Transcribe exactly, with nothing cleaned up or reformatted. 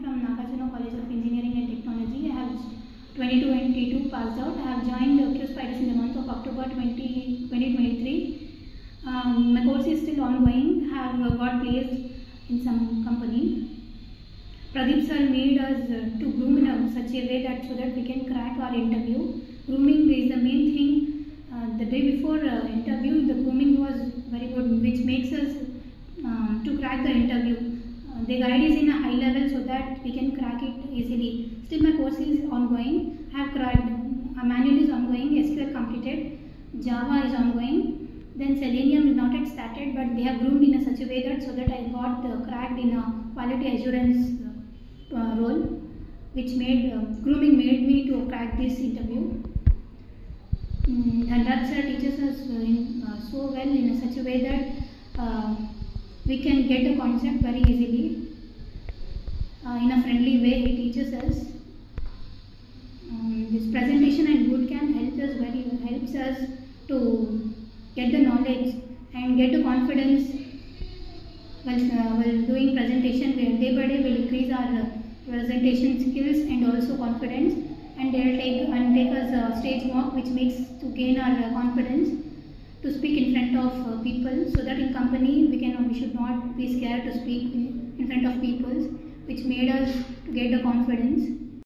from Nagarjuna College of Engineering and Technology. I have twenty-two and twenty-two passed out. I have joined uh, QSpiders in the month of October twenty twenty-three. Um, my course is still ongoing. I have uh, got placed in some company. Pradeep sir made us uh, to groom in a, such a way that so that we can crack our interview. Grooming is the main thing. Uh, the day before uh, interview, the grooming was very good, which makes us um, to crack the interview. Uh, the guide is in a high level so that we can crack it easily. Still, my course is ongoing. I have cracked. A manual is ongoing. S Q L completed. Java is ongoing. Then Selenium is not yet started, but they have groomed in a such a way that so that I got uh, cracked in a quality assurance uh, uh, role, which made uh, grooming made me to crack this interview. Mm, Dhanraj sir teaches us uh, in, uh, so well in a such a way that uh, we can get the concept very easily. Uh, in a friendly way, he teaches us. Um, this presentation and bootcamp helps us very helps us to get the knowledge and get the confidence while, uh, while doing presentation. Where day by day will increase our uh, presentation skills and also confidence, and they will take and take us a stage walk, which makes to gain our uh, confidence to speak in front of uh, people, so that in company we can we should not be scared to speak in, in front of people, which made us to get the confidence.